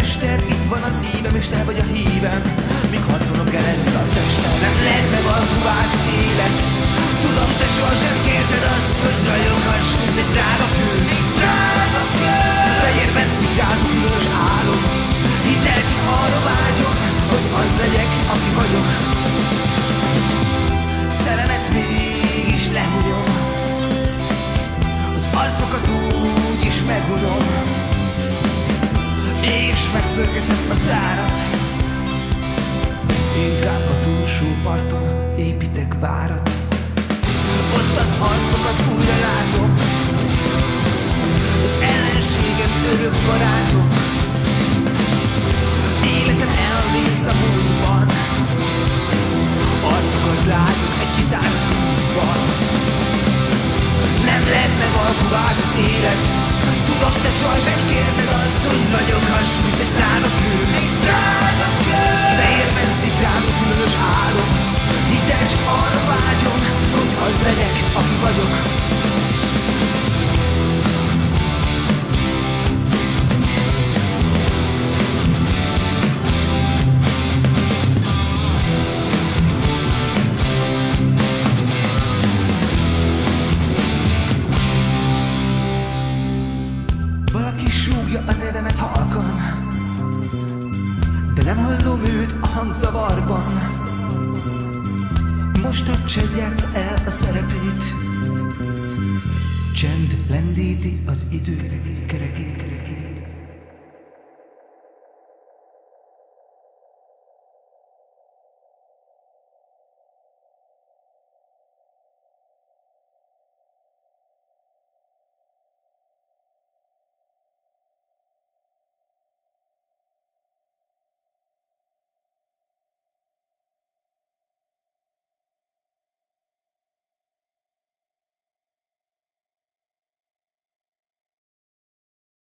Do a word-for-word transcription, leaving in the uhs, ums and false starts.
mester, itt van a szívem, és te vagy a hívem. Míg harcolok el ezzel a testtel, nem lehet megalkuvált az élet. Tudom, te sohasem kérted azt, hogy rajonghass, mint egy drága kő. Fejérben szikrázó különös álom. Hidd el, csak arra vágyom, hogy az legyek, aki vagyok. Szeremet mégis lehunyom, az arcokat úgy is megunom, és megpörgetem a tárat. Inkább a túlsó parton építek várat. Ott az arcokat újra látom, az ellenségem örök barátom. Életem elvész a múltban, arcokat látok egy kizárt klubban. Nem lehet megalkuvált az élet. Tudom, te sohasem kérted azt, hogy ragyoghass, mint egy drága kő. Fejérben szikrázó különös álom. Hidd el, csak arra vágyom, hogy az legyek, aki vagyok. Valaki súgja a nevemet halkan, de nem hallom őt a hangzavarban. Most a csend játssza el a szerepét, csend lendíti az idő kerekét.